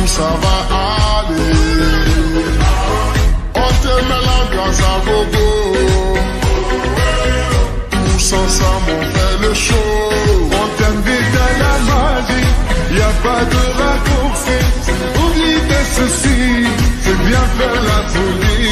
tout ça va aller. On te met l'ambiance à gogo. Tous ensemble on fait le show. On t'invite à la magie, y a pas de raccourci. Oublie tes soucis, c'est bien faire la folie.